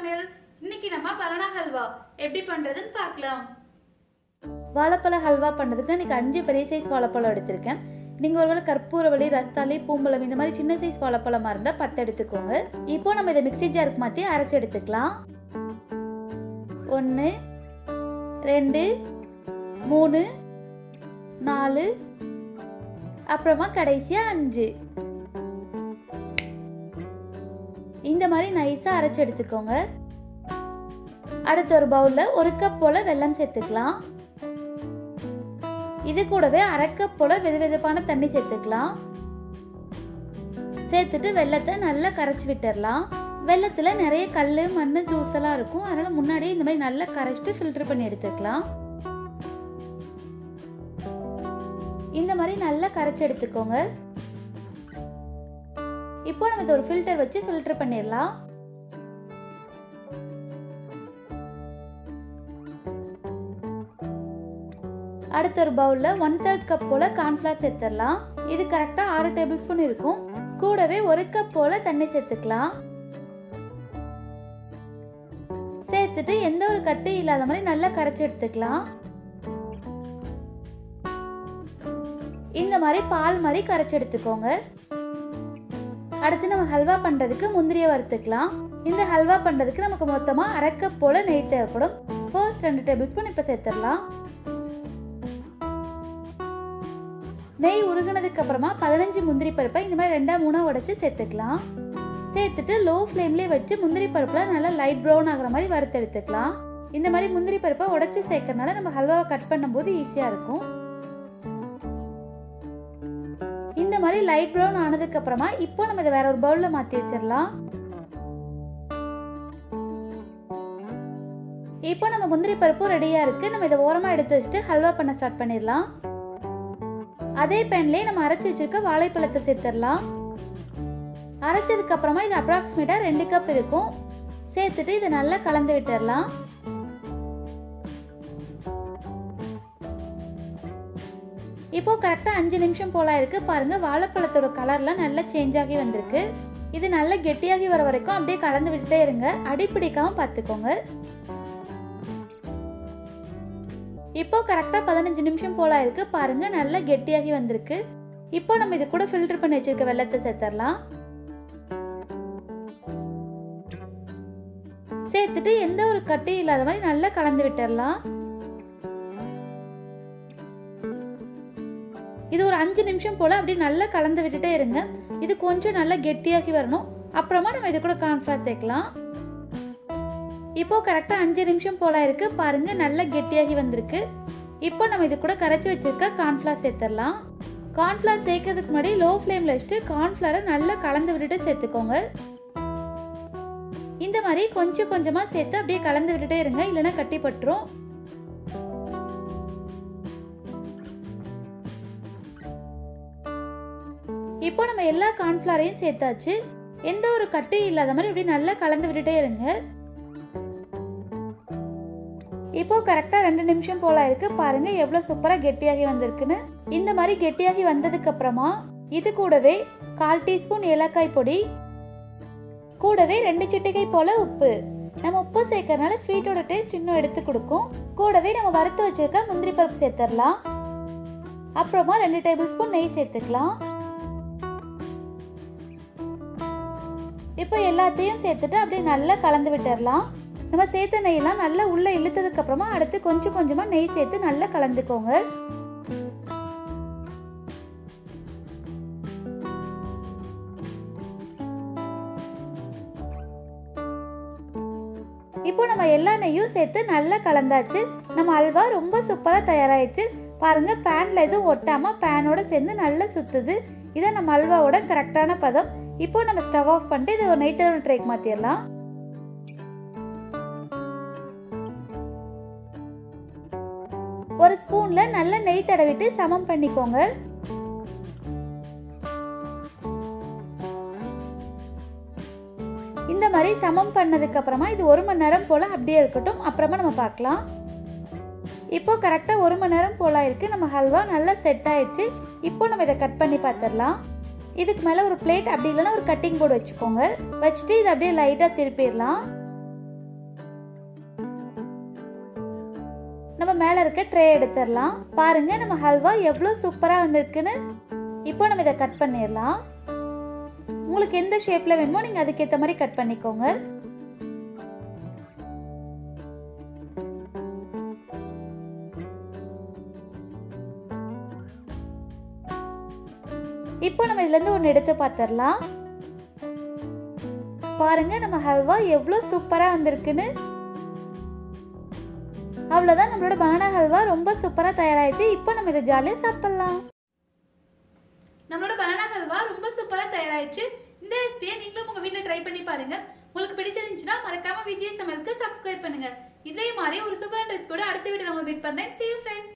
சமையல். இன்னைக்கு நம்ம பனானா ஹல்வா எப்படி பண்றதுன்னு பார்க்கலாம். வாழைப்பழ ஹல்வா பண்றதுக்கு இன்னைக்கு 5 பெரிய சைஸ் வாழைப்பழம் எடுத்திருக்கேன். நீங்க ஒருவேளை கற்பூரவள்ளி, ரஸ்தாளி, பூம்பழம் இந்த மாதிரி சின்ன சைஸ் வாழைப்பழமா இருந்தா 10 எடுத்துக்கோங்க. இப்போ நம்ம இதை மிக்ஸி ஜாருக்கு மாத்தி அரைச்சு எடுத்துக்கலாம். 1 2 3 4 அப்புறமா கடைசியா 5. இந்த மாதிரி நைஸா அரைச்சு எடுத்துக்கோங்க. அடுத்த ஒரு பவுல்ல 1 கப் போல வெல்லம் சேர்த்துக்கலாம். இது கூடவே 1/2 கப் போல வெதுவெதுப்பான தண்ணி சேர்த்துக்கலாம். சேர்த்துட்டு வெல்லத்தை நல்லா கரைச்சி விட்டுறலாம். வெல்லத்துல நிறைய கல்லு, மண்ணு, தூசெல்லாம் இருக்கும். அதனால முன்னாடியே இந்த மாதிரி நல்லா கரைச்சிட்டு ஃபில்டர் பண்ணி எடுத்துக்கலாம். இந்த மாதிரி நல்லா கரைச்சி எடுத்துக்கோங்க. இப்போ நம்ம இதை ஒரு ஃபில்டர் வச்சு ஃபில்டர் பண்ணிடலாம். அடுத்த ஒரு பவுல்ல 1/3 கப் போல கார்ன்ஃபிளவர் சேர்த்துடலாம். இது கரெக்டா 6 டேபிள் ஸ்பூன் இருக்கும். கூடவே 1 கப் போல தண்ணி சேர்த்துக்கலாம். சேர்த்துட்டு எந்த ஒரு கட்டி இல்லாத மாதிரி நல்லா கரைச்சி எடுத்துக்கலாம். இந்த மாதிரி பால் மாதிரி கரைச்சி எடுத்துக்கோங்க. அடுத்து நம்ம ஹல்வா பண்றதுக்கு முந்திரியை வறுத்துக்கலாம். இந்த ஹல்வா பண்றதுக்கு நமக்கு மொத்தமா 1/2 கப் போல நெய் தேவைப்படும். ஃபர்ஸ்ட் 2 டேபிள் ஸ்பூன் இப்ப சேர்த்துடலாம். நெய் உருகுனதுக்கு அப்புறமா 15 முந்திரி பருப்பை இந்த மாதிரி 2-3 உடைச்சு சேர்த்துக்கலாம். சேர்த்துட்டு லோ ஃப்ளேம்லயே வச்சு முந்திரி பருப்புல நல்லா லைட் ப்ரௌன் ஆகுற மாதிரி வறுத்து எடுத்துக்கலாம். இந்த மாதிரி முந்திரி பருப்பை உடைச்சு சேர்க்கறனால நம்ம ஹல்வாவை கட் பண்ணும்போது ஈஸியா இருக்கும். இந்த மாதிரி லைட் ப்ரௌன் ஆனதுக்கு அப்புறமா இப்போ நம்ம இதை வேற ஒரு பவுல்ல மாத்தி வச்சிடலாம். இப்போ நம்ம முந்திரி பருப்பு ரெடியா இருக்கு. நம்ம இதை ஓரமா எடுத்து வச்சுட்டு ஹல்வா பண்ண ஸ்டார்ட் பண்ணிடலாம். அதே பேன்லயே நம்ம அரைச்சு வச்சிருக்க வாழைப்பழத்தை சேர்த்துடலாம். அரைச்சதுக்கு அப்புறமா இது அப்ராக்சிமேட்டா 2 கப் இருக்கும். சேர்த்துட்டு இதை நல்லா கலந்து விட்டுறலாம். இப்போ கரெக்டா 5 நிமிஷம் போல இருக்கு. பாருங்க, வாழைப்பழத்தோட கலர்லாம் நல்லா சேஞ்ச் ஆகி வந்திருக்கு. இது நல்லா கெட்டியாகி வர வரைக்கும் அப்படியே கலந்து விட்டுட்டே இருங்க. அடிப்பிடிக்காம பார்த்துக்கோங்க. இப்போ கரெக்டா 15 நிமிஷம் போல இருக்கு. பாருங்க, நல்லா கெட்டியாகி வந்திருக்கு. இப்போ நம்ம இது கூட ஃபில்டர் பண்ணி வச்சிருக்க வெல்லத்தை சேர்த்துடலாம். சேர்த்துட்டு எந்த ஒரு கட்டி இல்லாத மாதிரி நல்லா கலந்து விட்டுறலாம். இது ஒரு 5 நிமிஷம் போல அப்படியே நல்லா கலந்து விட்டுட்டே இருங்க. இது கொஞ்சம் நல்லா கெட்டியாகி வரணும். அப்புறமா நம்ம இது கூட கார்ன்ஃபிளவர் சேர்க்கலாம். இப்போ கரெக்டா 5 நிமிஷம் போல இருக்கு. பாருங்க, நல்லா கெட்டியாகி வந்திருக்கு. இப்போ நம்ம இது கூட கரைச்சி வச்சிருக்க கார்ன்ஃபிளவர் சேர்த்துடலாம். கார்ன்ஃபிளவர் சேர்க்கறதுக்கு முன்னாடி லோ ஃப்ளேம்ல வச்சுட்டு கார்ன்ஃபிளவரை நல்லா கலந்து விட்டுட்டு சேர்த்துக்கோங்க. இந்த மாதிரி கொஞ்சம் கொஞ்சமா சேர்த்து அப்படியே கலந்து விட்டுட்டே இருங்க, இல்லைன்னா கட்டி பட்டுரும். இப்போ நம்ம எல்லா கார்ன்ஃபிளவரையும் சேர்த்தாச்சு. எந்த ஒரு கட்டி இல்லாத மாதிரி அப்படியே நல்லா கலந்து விட்டுட்டே இருங்க. இப்போ கரெக்டா 2 நிமிஷம் போல இருக்கு. பாருங்க எவ்வளவு சூப்பரா கெட்டியாகி வந்திருக்குன்னு. இந்த மாதிரி கெட்டியாகி வந்ததுக்கு அப்புறமா இது கூடவே 1/4 டீஸ்பூன் ஏலக்காய் பொடி, கூடவே 2 சிட்டிகை போல உப்பு. நம்ம உப்பு சேர்க்கறதுனால ஸ்வீட்டோட டேஸ்ட் இன்னும் எடுத்து கொடுக்கும். கூடவே நம்ம வறுத்து வச்சிருக்க முந்திரி பருப்பு சேர்த்துடலாம். அப்புறமா 2 டேபிள் ஸ்பூன் நெய் சேர்த்துக்கலாம். இப்போ எல்லாத்தையும் சேர்த்துட்டு அப்படியே நல்லா கலந்து விட்டுறலாம். நம்ம சேர்த்த நெய்யெல்லாம் நல்லா உள்ள இழுத்ததுக்கு அப்புறமா அடுத்து கொஞ்சம் கொஞ்சமா நெய் சேர்த்து நல்லா கலந்துக்கோங்க. இப்போ நம்ம எல்லா நெய்யும் சேர்த்து நல்லா கலந்தாச்சு. நம்ம அல்வா ரொம்ப சூப்பரா தயாராயிடுச்சு. பாருங்க, பேன்ல எதுவும் ஒட்டாம பேனோட சேர்ந்து நல்லா சுத்துது. இதான் நம்ம அல்வாவோட கரெக்டான பதம். இப்போ நம்ம ஸ்டவ் ஆஃப் பண்ணிட்டு இதை ஒரு நெய் தடவை ட்ரேக்கு மாத்திரலாம். ஒரு ஸ்பூன்ல நல்ல நெய் தடவிட்டு சமம் பண்ணிக்கோங்க. இந்த மாதிரி சமம் பண்ணதுக்கு அப்புறமா இது 1 மணி நேரம் போல அப்படியே இருக்கட்டும். அப்புறமா நம்ம பார்க்கலாம். இப்போ கரெக்டா 1 மணி நேரம் போல இருக்கு. நம்ம ஹல்வா நல்லா செட் ஆயிடுச்சு. இப்போ நம்ம இதை கட் பண்ணி பார்த்துடலாம். இதுக்கு மேல ஒரு பிளேட் அப்படி இல்லைன்னா ஒரு கட்டிங் போர்டு வச்சுக்கோங்க. வச்சுட்டு இதை அப்படியே லைட்டா திருப்பிடலாம். நம்ம மேல இருக்க ட்ரே எடுத்துடலாம். பாருங்க நம்ம ஹல்வா எவ்வளவு சூப்பரா வந்திருக்குன்னு. இப்போ நம்ம இதை கட் பண்ணிடலாம். உங்களுக்கு எந்த ஷேப்ல வேணுமோ நீங்க அதுக்கேற்ற மாதிரி கட் பண்ணிக்கோங்க. இப்போ நம்ம இதுல இருந்து ஒன்னு எடுத்து பார்த்திடலாம். பாருங்க நம்ம ஹல்வா எவ்வளவு சூப்பரா வந்திருக்குன்னு. அவ்வளவுதான், நம்மளோட பனானா ஹல்வா ரொம்ப சூப்பரா தயாராயிடுச்சு. இப்போ நம்ம இதை ஜாலியா சாப்பிடலாம். நம்மளோட பனானா ஹல்வா ரொம்ப சூப்பரா தயாராயிடுச்சு. இந்த ரெசிபியை நீங்களும் உங்க வீட்ல ட்ரை பண்ணி பாருங்க. உங்களுக்கு பிடிச்சிருந்துச்சுன்னா மறக்காம விஜய் சமையலுக்கு சப்ஸ்கிரைப் பண்ணுங்க. இதே மாதிரி ஒரு சூப்பரான ரெசிபியோட அடுத்த வீடியோல உங்களை மீட் பண்றேன். See you friends.